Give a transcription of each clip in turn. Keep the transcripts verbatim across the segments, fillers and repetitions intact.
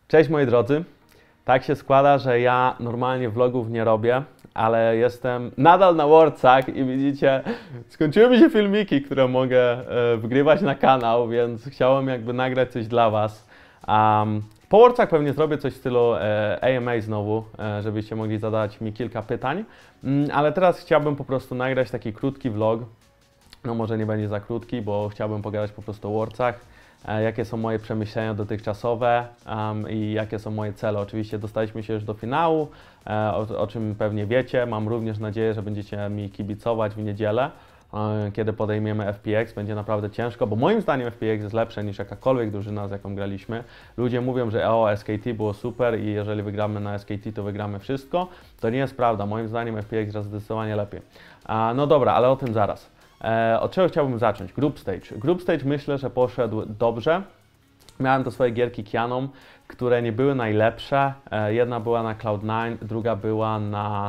Cześć moi drodzy, tak się składa, że ja normalnie vlogów nie robię, ale jestem nadal na Worldsach i widzicie, skończyły mi się filmiki, które mogę e, wgrywać na kanał, więc chciałem jakby nagrać coś dla Was. Um, po Worldsach pewnie zrobię coś w stylu e, A M A znowu, e, żebyście mogli zadać mi kilka pytań, mm, ale teraz chciałbym po prostu nagrać taki krótki vlog. No może nie będzie za krótki, bo chciałbym pogadać po prostu o Worldsach. Jakie są moje przemyślenia dotychczasowe um, i jakie są moje cele. Oczywiście dostaliśmy się już do finału, e, o, o czym pewnie wiecie. Mam również nadzieję, że będziecie mi kibicować w niedzielę, e, kiedy podejmiemy F P X. Będzie naprawdę ciężko, bo moim zdaniem F P X jest lepsze niż jakakolwiek drużyna, z jaką graliśmy. Ludzie mówią, że o, S K T było super i jeżeli wygramy na S K T, to wygramy wszystko. To nie jest prawda. Moim zdaniem F P X jest zdecydowanie lepiej. A, no dobra, ale o tym zaraz. E, od czego chciałbym zacząć? Group Stage. Group Stage myślę, że poszedł dobrze. Miałem te swoje gierki Kianą, które nie były najlepsze. E, jedna była na Cloud nine, druga była na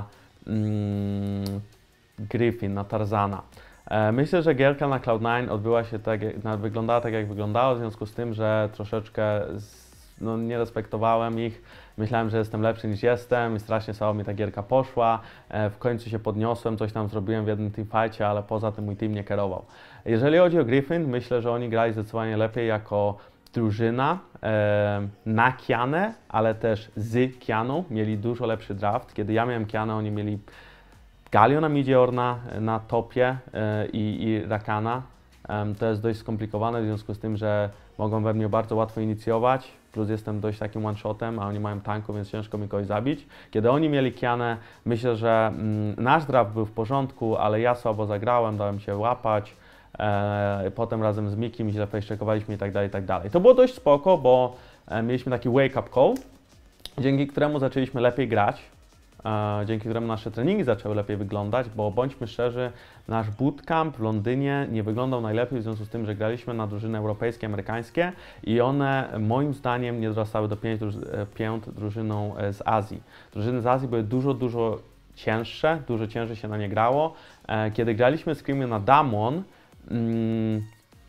mm, Griffin, na Tarzana. E, myślę, że gierka na Cloud nine odbyła się tak, jak, wyglądała tak jak wyglądała, w związku z tym, że troszeczkę z, no, nie respektowałem ich. Myślałem, że jestem lepszy niż jestem i strasznie słabo mi ta gierka poszła. E, w końcu się podniosłem, coś tam zrobiłem w jednym teamfightie, ale poza tym mój team nie kierował. Jeżeli chodzi o Griffin, myślę, że oni grali zdecydowanie lepiej jako drużyna e, na Kianę, ale też z Kianą. Mieli dużo lepszy draft. Kiedy ja miałem Kianę, oni mieli Galiona Midioorna na topie e, i, i Rakana. E, to jest dość skomplikowane w związku z tym, że mogą we mnie bardzo łatwo inicjować, plus jestem dość takim one-shotem, a oni mają tanku, więc ciężko mi kogoś zabić. Kiedy oni mieli Kianę, myślę, że mm, nasz draft był w porządku, ale ja słabo zagrałem, dałem się łapać, e, potem razem z Mikim źle facecheckowaliśmy i tak dalej, i tak dalej. To było dość spoko, bo e, mieliśmy taki wake-up call, dzięki któremu zaczęliśmy lepiej grać. Dzięki któremu nasze treningi zaczęły lepiej wyglądać, bo bądźmy szczerzy, nasz bootcamp w Londynie nie wyglądał najlepiej w związku z tym, że graliśmy na drużyny europejskie, amerykańskie i one moim zdaniem nie dorastały do pięć, pięć drużyną z Azji. Drużyny z Azji były dużo, dużo cięższe, dużo ciężej się na nie grało. Kiedy graliśmy Screamy na Damwon, hmm,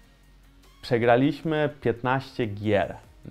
przegraliśmy piętnaście gier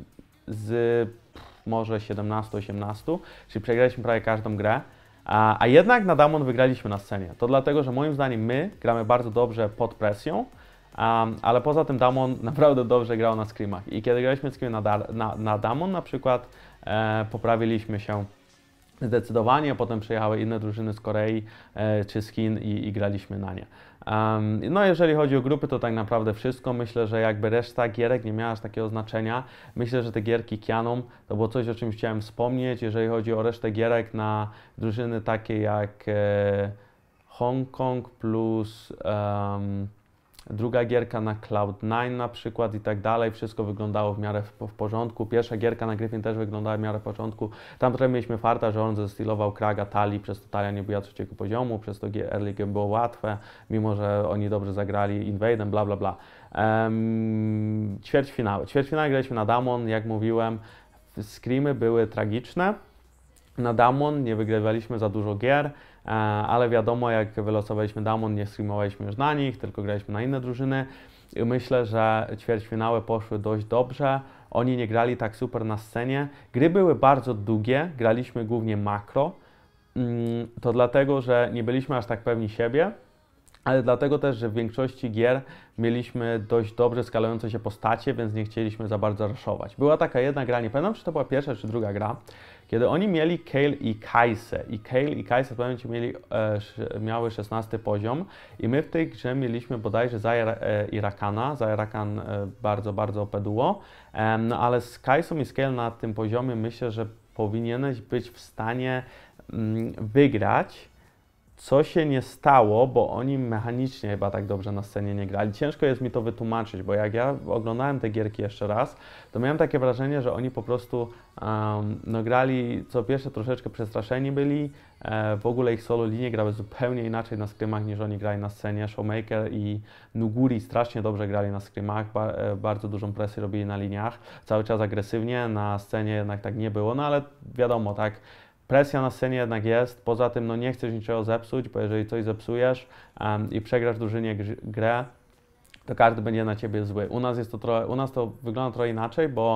z może siedemnaście osiemnaście, czyli przegraliśmy prawie każdą grę, a, a jednak na Damwon wygraliśmy na scenie. To dlatego, że moim zdaniem my gramy bardzo dobrze pod presją, um, ale poza tym Damwon naprawdę dobrze grał na screamach i kiedy graliśmy scream na, na, na Damwon na przykład e, poprawiliśmy się zdecydowanie, potem przyjechały inne drużyny z Korei e, czy z Chin i, i graliśmy na nie. Um, no jeżeli chodzi o grupy, to tak naprawdę wszystko. Myślę, że jakby reszta gierek nie miała aż takiego znaczenia. Myślę, że te gierki Kianą to było coś, o czym chciałem wspomnieć. Jeżeli chodzi o resztę gierek na drużyny takie jak e, Hongkong plus um, druga gierka na Cloud nine na przykład i tak dalej, wszystko wyglądało w miarę w, w porządku. Pierwsza gierka na Griffin też wyglądała w miarę w porządku. Tam trochę mieliśmy farta, że on zestealował Kraga Tali, przez to Talia nie była trzeciego poziomu, przez to early game było łatwe, mimo że oni dobrze zagrali Invade'em, bla bla bla. Um, ćwierćfinały. Ćwierćfinały graliśmy na Damwon, jak mówiłem, screamy były tragiczne. Na Damwon nie wygrywaliśmy za dużo gier, ale wiadomo, jak wylosowaliśmy Damwon, nie streamowaliśmy już na nich, tylko graliśmy na inne drużyny. Myślę, że ćwierćfinały poszły dość dobrze. Oni nie grali tak super na scenie. Gry były bardzo długie, graliśmy głównie makro. To dlatego, że nie byliśmy aż tak pewni siebie, ale dlatego też, że w większości gier mieliśmy dość dobrze skalujące się postacie, więc nie chcieliśmy za bardzo ruszować. Była taka jedna gra, nie pamiętam, czy to była pierwsza, czy druga gra, kiedy oni mieli Kayle i Kajsę i Kayle i Kajsę w pewnym momencie mieli, e, miały szesnasty poziom i my w tej grze mieliśmy bodajże Zaya e, i Rakana. Zaya Rakan e, bardzo, bardzo opeduło, e, no ale z Kajsą i z Kayle na tym poziomie myślę, że powinieneś być w stanie mm, wygrać. Co się nie stało, bo oni mechanicznie chyba tak dobrze na scenie nie grali. Ciężko jest mi to wytłumaczyć, bo jak ja oglądałem te gierki jeszcze raz, to miałem takie wrażenie, że oni po prostu um, no, grali, co pierwsze troszeczkę przestraszeni byli, e, w ogóle ich solo linie grały zupełnie inaczej na scrimach niż oni grali na scenie. Showmaker i Nuguri strasznie dobrze grali na scrimach, ba, e, bardzo dużą presję robili na liniach, cały czas agresywnie, na scenie jednak tak nie było, no ale wiadomo, tak, presja na scenie jednak jest, poza tym no nie chcesz niczego zepsuć, bo jeżeli coś zepsujesz um, i przegrasz drużynie grę, to każdy będzie na ciebie zły. U nas jest to trochę, u nas to wygląda trochę inaczej, bo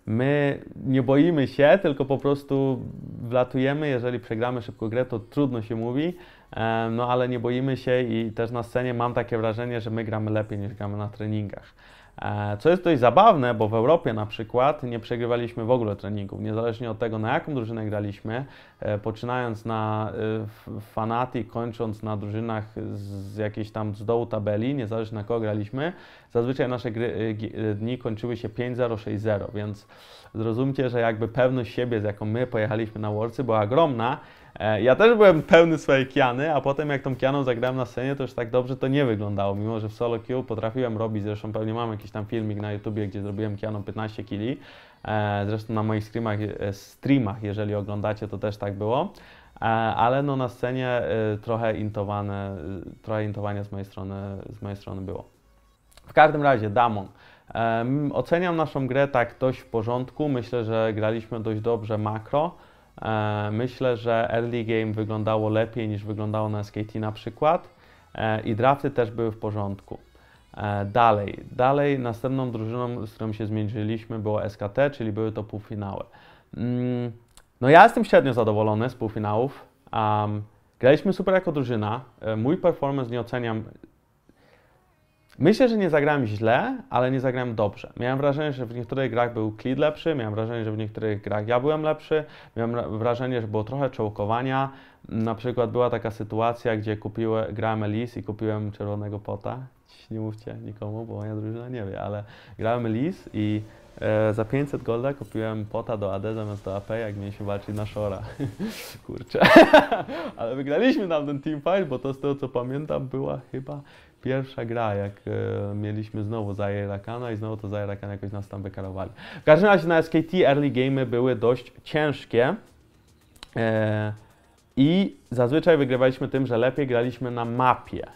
my nie boimy się, tylko po prostu wlatujemy, jeżeli przegramy szybko grę, to trudno się mówi, no ale nie boimy się i też na scenie mam takie wrażenie, że my gramy lepiej niż gramy na treningach. Co jest dość zabawne, bo w Europie na przykład nie przegrywaliśmy w ogóle treningów, niezależnie od tego, na jaką drużynę graliśmy, poczynając na Fnatic, kończąc na drużynach z jakiejś tam z dołu tabeli, niezależnie na kogo graliśmy, zazwyczaj nasze gry, dni kończyły się pięć zero, sześć zero, więc zrozumcie, że jakby pewność siebie, z jaką my pojechaliśmy na Worldsy, była ogromna. Ja też byłem pełny swojej kiany, a potem jak tą kianą zagrałem na scenie, to już tak dobrze to nie wyglądało, mimo że w solo queue potrafiłem robić, zresztą pewnie mam jakiś tam filmik na YouTubie, gdzie zrobiłem kianą piętnaście kili, zresztą na moich streamach, streamach, jeżeli oglądacie, to też tak było, ale no na scenie trochę intowane, trochę intowania z mojej strony, z mojej strony było. W każdym razie, Damon. Um, oceniam naszą grę tak dość w porządku, myślę, że graliśmy dość dobrze makro. Myślę, że early game wyglądało lepiej niż wyglądało na S K T na przykład i drafty też były w porządku. Dalej, dalej następną drużyną, z którą się zmierzyliśmy, było S K T, czyli były to półfinały. No ja jestem średnio zadowolony z półfinałów. Um, graliśmy super jako drużyna, mój performance nie oceniam. Myślę, że nie zagrałem źle, ale nie zagrałem dobrze. Miałem wrażenie, że w niektórych grach był Klid lepszy, miałem wrażenie, że w niektórych grach ja byłem lepszy, miałem wrażenie, że było trochę czołkowania. Na przykład była taka sytuacja, gdzie kupiłem, grałem Elise i kupiłem czerwonego pota. Nie mówcie nikomu, bo moja drużyna nie wie, ale grałem Elise i e, za pięćset golda kupiłem pota do A D zamiast do A P, jak mieliśmy walczyć na Shora. Kurczę. Ale wygraliśmy tam ten teamfight, bo to z tego co pamiętam była chyba pierwsza gra, jak e, mieliśmy znowu Zaire Rakana i znowu to Zaire Rakan jakoś nas tam wykarowali. W każdym razie na S K T early game'y były dość ciężkie e, i zazwyczaj wygrywaliśmy tym, że lepiej graliśmy na mapie.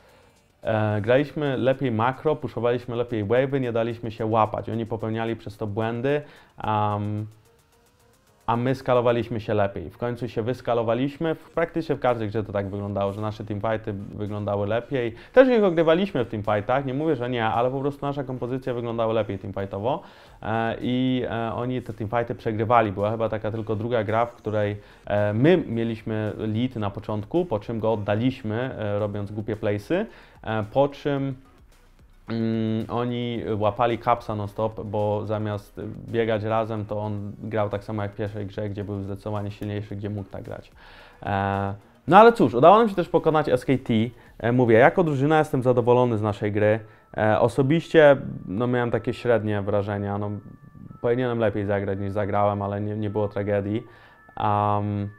E, graliśmy lepiej makro, puszowaliśmy lepiej wave'y, nie daliśmy się łapać. Oni popełniali przez to błędy, um, a my skalowaliśmy się lepiej. W końcu się wyskalowaliśmy, w, praktycznie w każdej grze to tak wyglądało, że nasze teamfighty wyglądały lepiej. Też ich ogrywaliśmy w teamfightach, nie mówię, że nie, ale po prostu nasza kompozycja wyglądała lepiej teamfightowo e, i e, oni te teamfighty przegrywali. Była chyba taka tylko druga gra, w której e, my mieliśmy lead na początku, po czym go oddaliśmy, e, robiąc głupie playsy, e, po czym Mm, oni łapali Capsa non-stop, bo zamiast biegać razem, to on grał tak samo jak w pierwszej grze, gdzie był zdecydowanie silniejszy, gdzie mógł tak grać. E, no ale cóż, udało nam się też pokonać S K T. E, mówię, jako drużyna jestem zadowolony z naszej gry. E, osobiście no, miałem takie średnie wrażenia. No, powinienem lepiej zagrać niż zagrałem, ale nie, nie było tragedii. Um,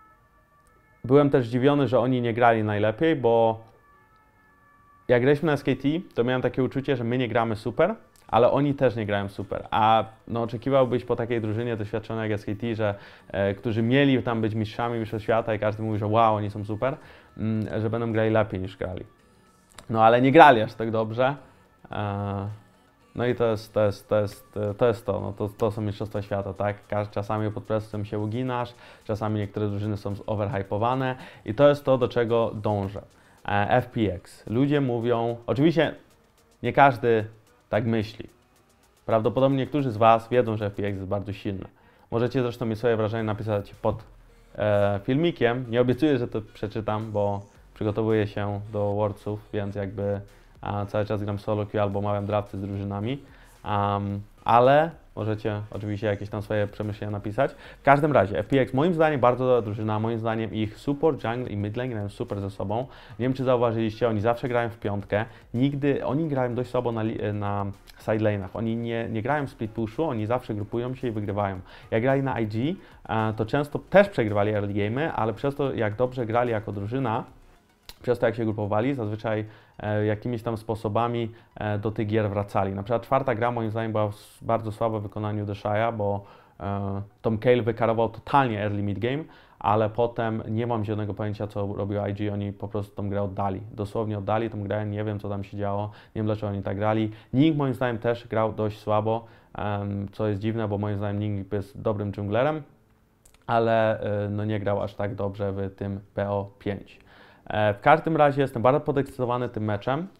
byłem też zdziwiony, że oni nie grali najlepiej, bo jak graliśmy na S K T, to miałem takie uczucie, że my nie gramy super, ale oni też nie grają super. A no, oczekiwałbyś po takiej drużynie doświadczonej jak S K T, że, e, którzy mieli tam być mistrzami mistrzostw świata i każdy mówi, że wow, oni są super, m, że będą grali lepiej niż grali. No ale nie grali aż tak dobrze. E, no i to jest to, jest, to, jest, to, jest to, no, to, to są mistrzostwa świata, tak? Czasami pod presją się uginasz, czasami niektóre drużyny są overhypowane i to jest to, do czego dążę. F P X. Ludzie mówią, oczywiście nie każdy tak myśli. Prawdopodobnie niektórzy z Was wiedzą, że F P X jest bardzo silne. Możecie zresztą mieć swoje wrażenie napisać pod e, filmikiem. Nie obiecuję, że to przeczytam, bo przygotowuję się do Worldsów, więc jakby a, cały czas gram solo queue albo małem drafty z drużynami. Um, ale możecie oczywiście jakieś tam swoje przemyślenia napisać. W każdym razie F P X moim zdaniem bardzo dobra drużyna, moim zdaniem ich support, jungle i midlane grają super ze sobą. Nie wiem czy zauważyliście, oni zawsze grają w piątkę. Nigdy, oni grają dość słabo na, na sidelane'ach. Oni nie, nie grają w split pushu, oni zawsze grupują się i wygrywają. Jak grali na I G, to często też przegrywali early game'y, ale przez to jak dobrze grali jako drużyna, przez to jak się grupowali, zazwyczaj e, jakimiś tam sposobami e, do tych gier wracali. Na przykład czwarta gra moim zdaniem była w bardzo słabym wykonaniu Deshire'a, bo e, Tom Cale wykarował totalnie early mid game, ale potem nie mam zielonego pojęcia co robił I G, oni po prostu tą grę oddali. Dosłownie oddali tą grę, nie wiem co tam się działo, nie wiem dlaczego oni tak grali. Ning moim zdaniem też grał dość słabo, e, co jest dziwne, bo moim zdaniem Ning jest dobrym dżunglerem, ale e, no nie grał aż tak dobrze w tym P O pięć. W każdym razie jestem bardzo podekscytowany tym meczem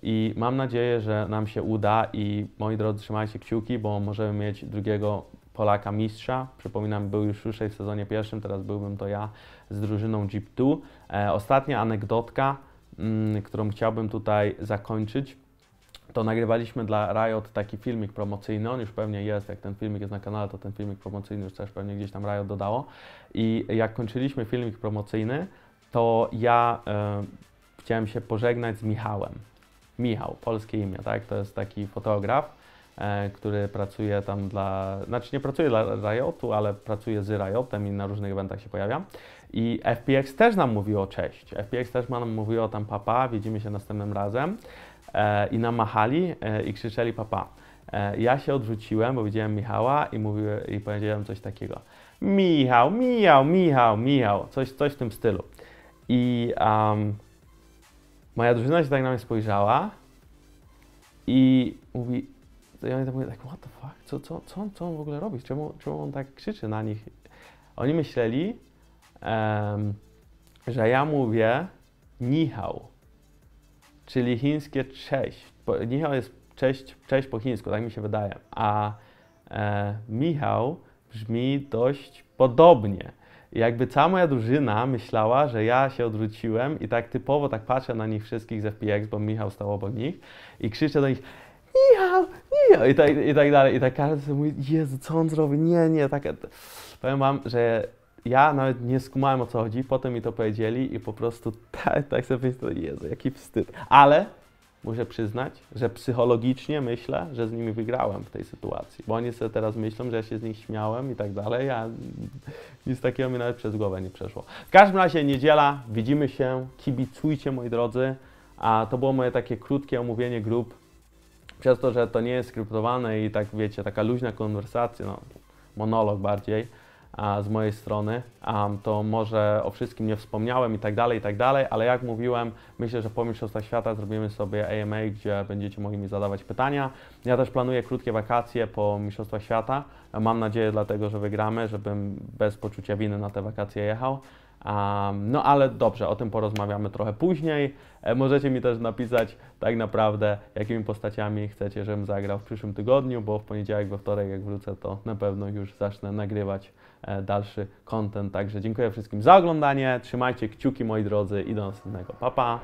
i mam nadzieję, że nam się uda i moi drodzy, trzymajcie kciuki, bo możemy mieć drugiego Polaka mistrza. Przypominam, był już Szuszej w sezonie pierwszym, teraz byłbym to ja z drużyną Jeep dwa. E, ostatnia anegdotka, mm, którą chciałbym tutaj zakończyć, to nagrywaliśmy dla Riot taki filmik promocyjny, on już pewnie jest, jak ten filmik jest na kanale, to ten filmik promocyjny już też pewnie gdzieś tam Riot dodało. I jak kończyliśmy filmik promocyjny, to ja e, chciałem się pożegnać z Michałem. Michał, polskie imię, tak? To jest taki fotograf, e, który pracuje tam dla, znaczy nie pracuje dla Riotu, ale pracuje z Riotem i na różnych eventach się pojawia. I F P X też nam mówiło cześć. F P X też nam mówiło tam papa, widzimy się następnym razem. E, I nam machali e, i krzyczeli papa. E, ja się odwróciłem, bo widziałem Michała i, mówiłem, i powiedziałem coś takiego. Michał, Michał, Michał, Michał, coś, coś w tym stylu. I um, moja drużyna się tak na mnie spojrzała i mówi, to ja tak mówię, tak, what the fuck, co, co, co, co on w ogóle robi, czemu, czemu on tak krzyczy na nich? Oni myśleli, um, że ja mówię Michał, czyli chińskie cześć. Michał jest cześć, cześć po chińsku, tak mi się wydaje, a e, Michał brzmi dość podobnie. I jakby cała moja drużyna myślała, że ja się odwróciłem i tak typowo tak patrzę na nich wszystkich z F P X, bo Michał stał obok nich i krzyczę do nich Michał, Michał i tak, i tak dalej. I tak każdy sobie mówi, Jezu, co on zrobi? Nie, nie, tak. Powiem wam, że ja nawet nie skumałem, o co chodzi, potem mi to powiedzieli i po prostu tak, tak sobie myślę, Jezu, jaki wstyd. Ale muszę przyznać, że psychologicznie myślę, że z nimi wygrałem w tej sytuacji, bo oni sobie teraz myślą, że ja się z nich śmiałem i tak dalej, a nic takiego mi nawet przez głowę nie przeszło. W każdym razie niedziela, widzimy się, kibicujcie moi drodzy, a to było moje takie krótkie omówienie grup, przez to, że to nie jest skryptowane i tak wiecie, taka luźna konwersacja, no, monolog bardziej, a z mojej strony, um, to może o wszystkim nie wspomniałem i tak dalej, i tak dalej, ale jak mówiłem, myślę, że po Mistrzostwach Świata zrobimy sobie A M A, gdzie będziecie mogli mi zadawać pytania. Ja też planuję krótkie wakacje po Mistrzostwach Świata. Mam nadzieję dlatego, że wygramy, żebym bez poczucia winy na te wakacje jechał. Um, no ale dobrze, o tym porozmawiamy trochę później. E, możecie mi też napisać tak naprawdę, jakimi postaciami chcecie, żebym zagrał w przyszłym tygodniu, bo w poniedziałek, we wtorek jak wrócę, to na pewno już zacznę nagrywać e, dalszy content. Także dziękuję wszystkim za oglądanie, trzymajcie kciuki moi drodzy i do następnego. Pa, pa!